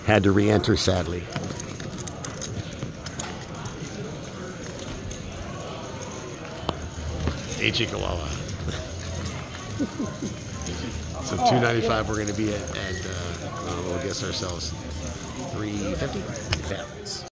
Had to re-enter, sadly. Hey, Chihuahua. So $2.95 we're going to be at we'll guess ourselves $3.50. Yeah.